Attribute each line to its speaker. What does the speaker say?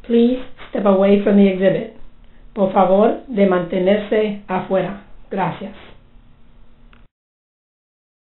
Speaker 1: Please step away from the exhibit. Por favor, de mantenerse afuera. Gracias.